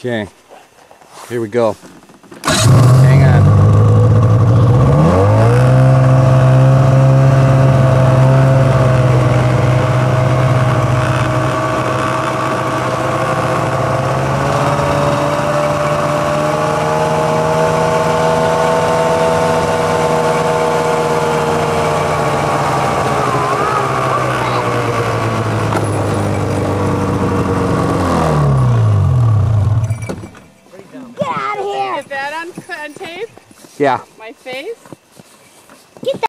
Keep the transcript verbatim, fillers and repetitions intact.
Okay, here we go. Hang on. Get out of here! Get that on, on tape? Yeah.